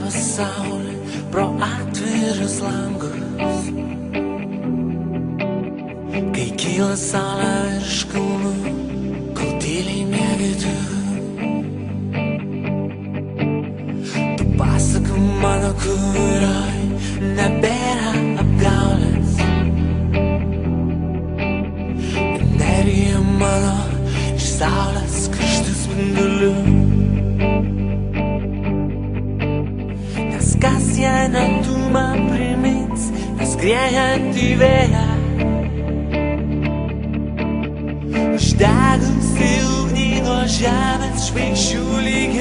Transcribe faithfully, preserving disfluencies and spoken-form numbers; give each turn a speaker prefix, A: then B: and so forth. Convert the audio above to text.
A: kyla saulė pro atvirus langus. Kai kyla saulė virš kalnų, kol tyliai miegi tu. Tu pasaka mano, kurioj nebėra apgaulės. Energija mano iš saulės karštų spindulių. Nes kas jei ne tu man primins, nes skriejantį vėją, uždegusi ugnį nuo žemės žvaigždžių lyg